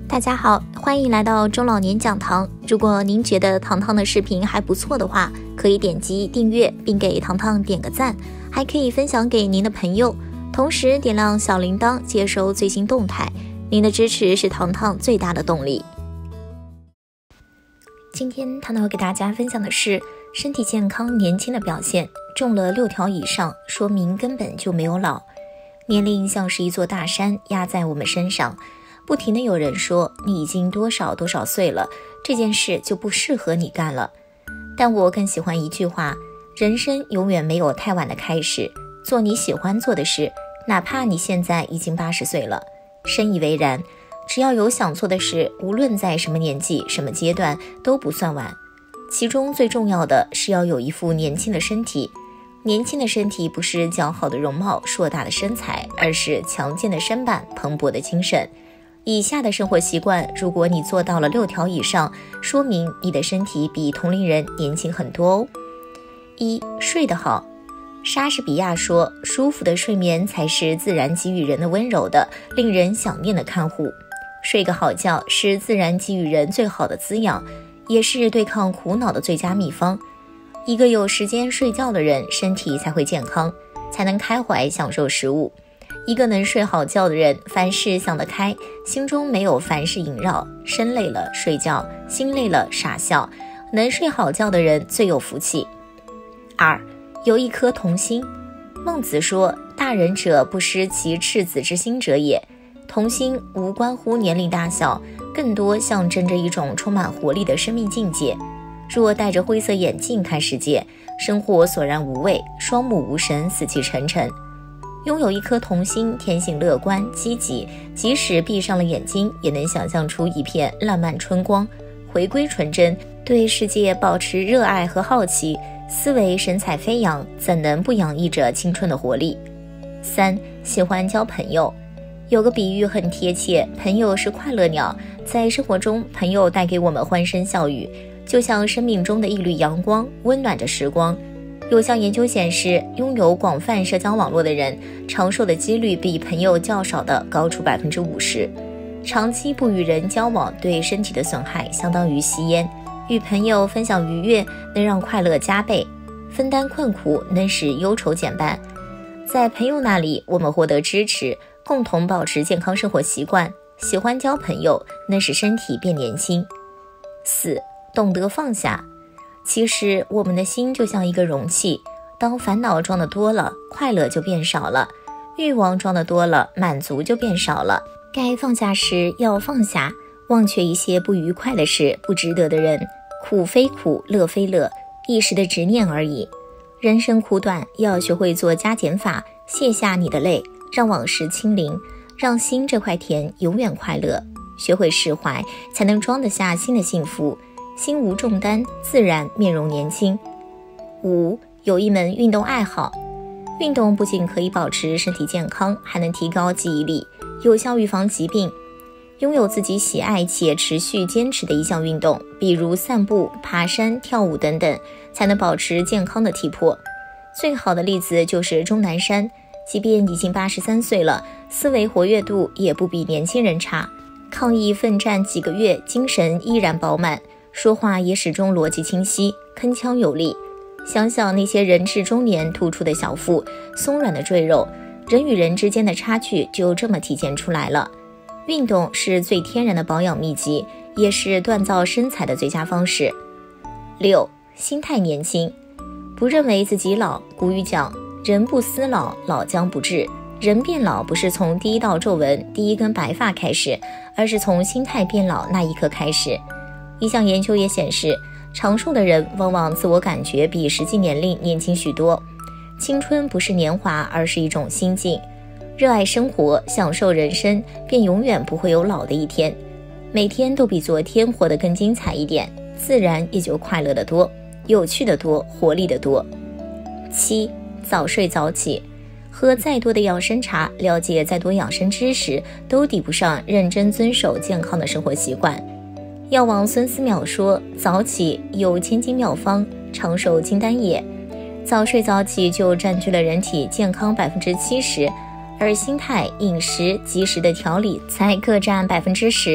大家好，欢迎来到中老年讲堂。如果您觉得糖糖的视频还不错的话，可以点击订阅并给糖糖点个赞，还可以分享给您的朋友，同时点亮小铃铛接收最新动态。您的支持是糖糖最大的动力。今天糖糖要给大家分享的是身体健康年轻的表现，中了6条以上，说明根本就没有老。年龄像是一座大山压在我们身上，不停的有人说你已经多少多少岁了，这件事就不适合你干了。但我更喜欢一句话，人生永远没有太晚的开始，做你喜欢做的事，哪怕你现在已经80岁了。深以为然，只要有想做的事，无论在什么年纪什么阶段都不算晚。其中最重要的是要有一副年轻的身体。年轻的身体不是姣好的容貌硕大的身材，而是强健的身板蓬勃的精神。以下的生活习惯，如果你做到了6条以上，说明你的身体比同龄人年轻很多哦。1. 睡得好。莎士比亚说，舒服的睡眠才是自然给予人的温柔的、令人想念的看护。睡个好觉是自然给予人最好的滋养，也是对抗苦恼的最佳秘方。一个有时间睡觉的人，身体才会健康，才能开怀享受食物。一个能睡好觉的人，凡事想得开，心中没有凡事萦绕，身累了睡觉，心累了傻笑。能睡好觉的人最有福气。2. 有一颗童心。孟子说，大人者不失其赤子之心者也。童心无关乎年龄大小，更多象征着一种充满活力的生命境界。若戴着灰色眼镜看世界，生活索然无味，双目无神，死气沉沉。拥有一颗童心，天性乐观积极，即使闭上了眼睛，也能想象出一片烂漫春光。回归纯真，对世界保持热爱和好奇，思维神采飞扬，怎能不洋溢着青春的活力？ 3. 喜欢交朋友。有个比喻很贴切，朋友是快乐鸟，在生活中，朋友带给我们欢声笑语，就像生命中的一缕阳光，温暖着时光。有项研究显示，拥有广泛社交网络的人，长寿的几率比朋友较少的高出50%。长期不与人交往，对身体的损害相当于吸烟。与朋友分享愉悦，能让快乐加倍；分担困苦，能使忧愁减半。在朋友那里，我们获得支持，共同保持健康生活习惯。喜欢交朋友，能使身体变年轻。4. 懂得放下。其实我们的心就像一个容器，当烦恼装得多了，快乐就变少了；欲望装得多了，满足就变少了。该放下时要放下，忘却一些不愉快的事，不值得的人。苦非苦，乐非乐，一时的执念而已。人生苦短，要学会做加减法，卸下你的泪，让往事清零，让心这块田永远快乐。学会释怀，才能装得下新的幸福。心无重担，自然面容年轻。5. 有一门运动爱好。运动不仅可以保持身体健康，还能提高记忆力，有效预防疾病。拥有自己喜爱且持续坚持的一项运动，比如散步、爬山、跳舞等等，才能保持健康的体魄。最好的例子就是钟南山，即便已经83岁了，思维活跃度也不比年轻人差。抗疫奋战几个月，精神依然饱满，说话也始终逻辑清晰，铿锵有力。想想那些人至中年突出的小腹，松软的赘肉，人与人之间的差距就这么体现出来了。运动是最天然的保养秘籍，也是锻造身材的最佳方式。6. 心态年轻。不认为自己老，古语讲，人不思老，老将不至。人变老不是从第一道皱纹、第一根白发开始，而是从心态变老那一刻开始。一项研究也显示，长寿的人往往自我感觉比实际年龄年轻许多。青春不是年华，而是一种心境。热爱生活，享受人生，便永远不会有老的一天。每天都比昨天活得更精彩一点，自然也就快乐得多，有趣的多，活力的多。7. 早睡早起。喝再多的养生茶，了解再多养生知识，都抵不上认真遵守健康的生活习惯。药王孙思邈说，早起有千金妙方，长寿金丹也。早睡早起就占据了人体健康70%，而心态、饮食及时的调理才各占10%。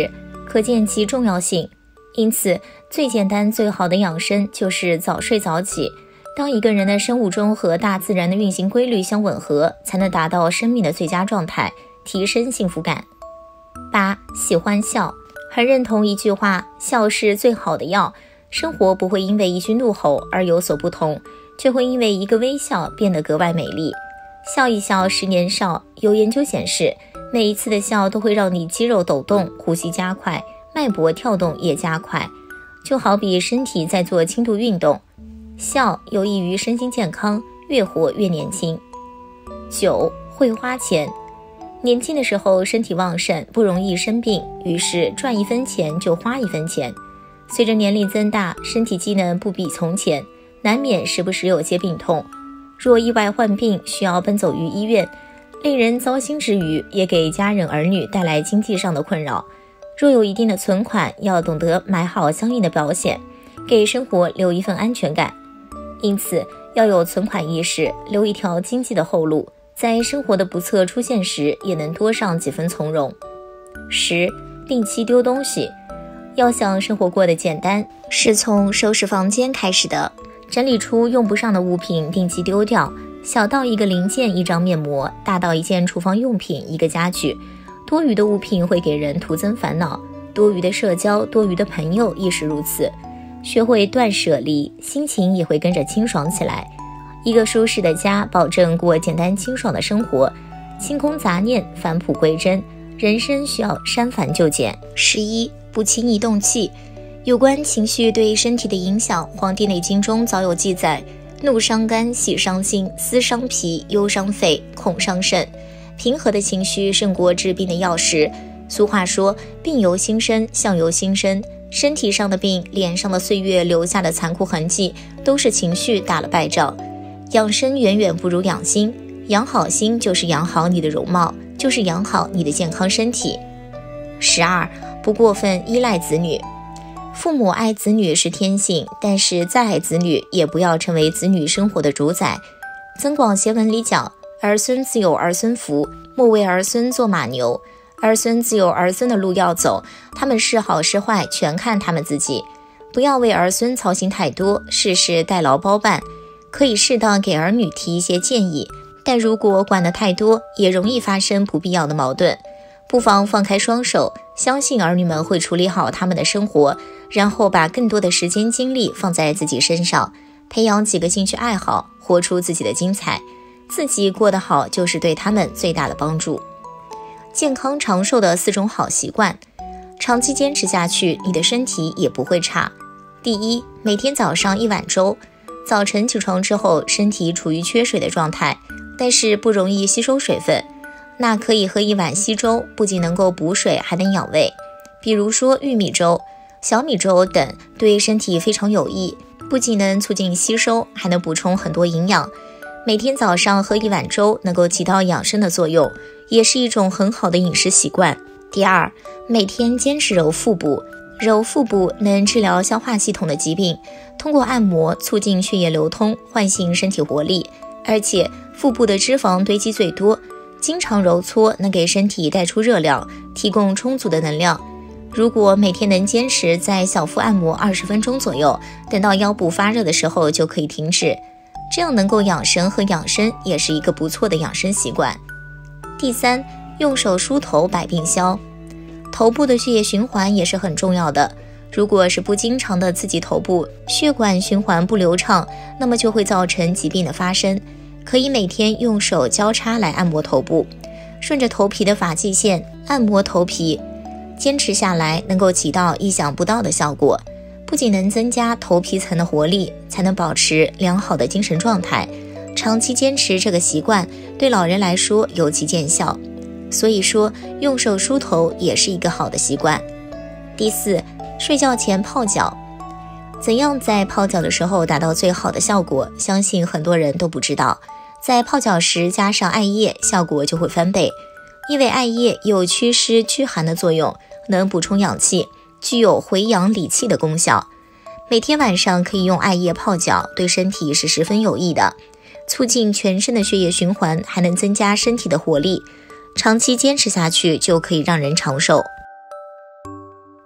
可见其重要性。因此，最简单最好的养生就是早睡早起。当一个人的生物钟和大自然的运行规律相吻合，才能达到生命的最佳状态，提升幸福感。8. 喜欢笑。很认同一句话，笑是最好的药。生活不会因为一句怒吼而有所不同，却会因为一个微笑变得格外美丽。笑一笑10年少。有研究显示，每一次的笑都会让你肌肉抖动，呼吸加快，脉搏跳动也加快，就好比身体在做轻度运动。笑有益于身心健康，越活越年轻。9. 会花钱。年轻的时候身体旺盛，不容易生病，于是赚1分钱就花1分钱。随着年龄增大，身体机能不比从前，难免时不时有些病痛。若意外患病，需要奔走于医院，令人糟心之余，也给家人儿女带来经济上的困扰。若有一定的存款，要懂得买好相应的保险，给生活留一份安全感。因此，要有存款意识，留一条经济的后路，在生活的不测出现时，也能多上几分从容。10. 定期丢东西。要想生活过得简单，是从收拾房间开始的。整理出用不上的物品，定期丢掉，小到一个零件、一张面膜，大到一件厨房用品、一个家具。多余的物品会给人徒增烦恼，多余的社交、多余的朋友亦是如此。学会断舍离，心情也会跟着清爽起来。一个舒适的家，保证过简单清爽的生活，清空杂念，返璞归真。人生需要删繁就简。11. 不轻易动气。有关情绪对身体的影响，《黄帝内经》中早有记载：怒伤肝，喜伤心，思伤脾，忧伤肺，恐伤肾。平和的情绪胜过治病的药食。俗话说，病由心生，相由心生。身体上的病，脸上的岁月留下的残酷痕迹，都是情绪打了败仗。养生远远不如养心，养好心就是养好你的容貌，就是养好你的健康身体。12. 不过分依赖子女。父母爱子女是天性，但是再爱子女，也不要成为子女生活的主宰。增广贤文里讲，儿孙自有儿孙福，莫为儿孙做马牛。儿孙自有儿孙的路要走，他们是好是坏，全看他们自己。不要为儿孙操心太多，事事代劳包办。可以适当给儿女提一些建议，但如果管得太多，也容易发生不必要的矛盾。不妨放开双手，相信儿女们会处理好他们的生活，然后把更多的时间精力放在自己身上，培养几个兴趣爱好，活出自己的精彩。自己过得好，就是对他们最大的帮助。健康长寿的4种好习惯，长期坚持下去，你的身体也不会差。第一，每天早上1碗粥。早晨起床之后，身体处于缺水的状态，但是不容易吸收水分，那可以喝1碗稀粥，不仅能够补水，还能养胃。比如说玉米粥、小米粥等，对身体非常有益，不仅能促进吸收，还能补充很多营养。每天早上喝1碗粥，能够起到养生的作用，也是一种很好的饮食习惯。第二，每天坚持揉腹部。揉腹部能治疗消化系统的疾病，通过按摩促进血液流通，唤醒身体活力。而且腹部的脂肪堆积最多，经常揉搓能给身体带出热量，提供充足的能量。如果每天能坚持在小腹按摩20分钟左右，等到腰部发热的时候就可以停止，这样能够养神和养生，也是一个不错的养生习惯。第三，用手梳头百病消。头部的血液循环也是很重要的，如果是不经常的刺激头部，血管循环不流畅，那么就会造成疾病的发生。可以每天用手交叉来按摩头部，顺着头皮的发际线按摩头皮，坚持下来能够起到意想不到的效果，不仅能增加头皮层的活力，才能保持良好的精神状态。长期坚持这个习惯，对老人来说尤其见效。所以说，用手梳头也是一个好的习惯。第四，睡觉前泡脚。怎样在泡脚的时候达到最好的效果，相信很多人都不知道。在泡脚时加上艾叶，效果就会翻倍。因为艾叶有祛湿驱寒的作用，能补充氧气，具有回阳理气的功效。每天晚上可以用艾叶泡脚，对身体是十分有益的，促进全身的血液循环，还能增加身体的活力。长期坚持下去，就可以让人长寿。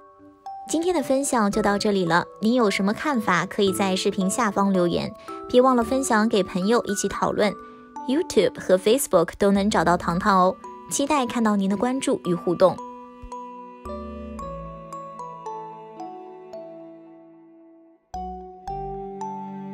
今天的分享就到这里了，你有什么看法可以在视频下方留言，别忘了分享给朋友一起讨论。YouTube 和 Facebook 都能找到糖糖哦，期待看到您的关注与互动。